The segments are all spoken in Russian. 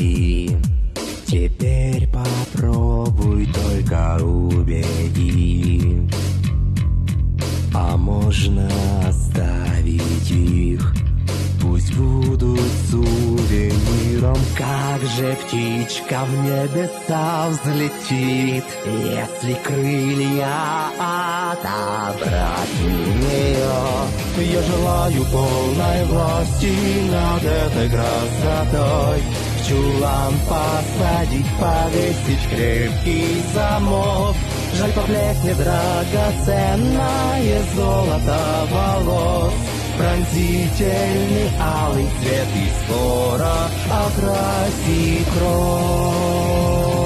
мои. Теперь попробуй только убеди. А можно оставить их, пусть будут сувениром. Как же птичка в небеса взлетит, если крылья отобрать у нее. Я желаю полной власти над этой красотой, в чулан посадить, повесить крепкий замок. Жаль, поблекнет драгоценное золото волос, пронзительный алый цвет и скоро окрасит кровь.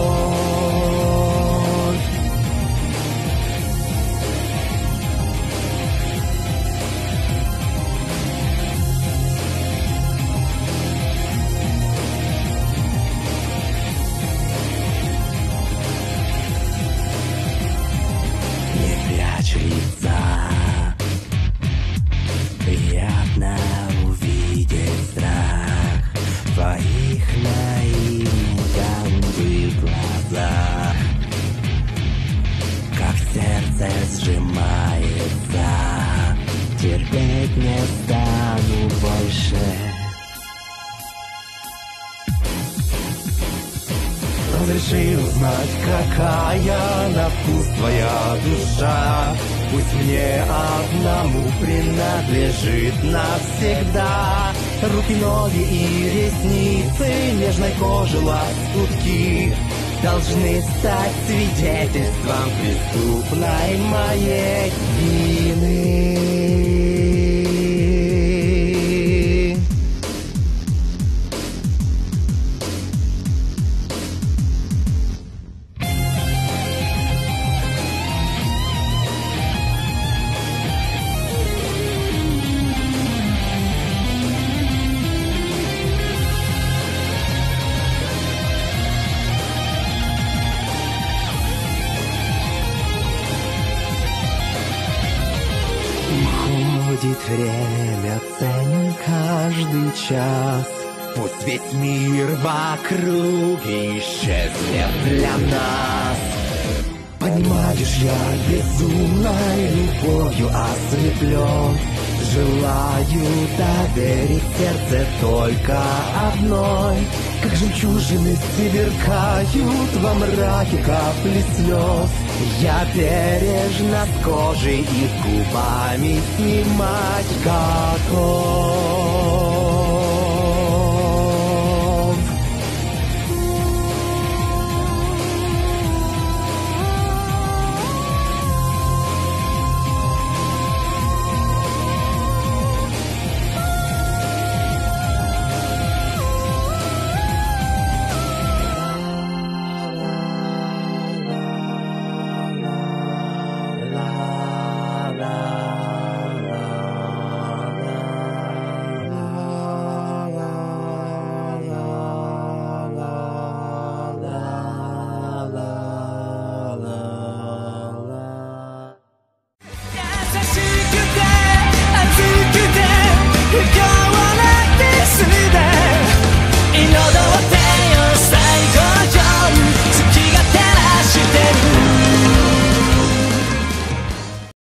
Не прячь лица, приятно увидеть страх в твоих наивных глазах. Как сердце сжимается, терпеть не стану больше. Разреши узнать, какая на вкус твоя душа. Пусть мне одному принадлежит навсегда. Руки, ноги и ресницы, нежной кожи лоскутки должны стать свидетельством преступной моей вины. Уходит время, ценим каждый час. Пусть весь мир вокруг исчезнет для нас. Понимаешь, я безумной любовью ослеплен. Желаю доверить сердце только одной. Как жемчужины сверкают во мраке капли слез. Я бережно с кожи и губами снимать какой.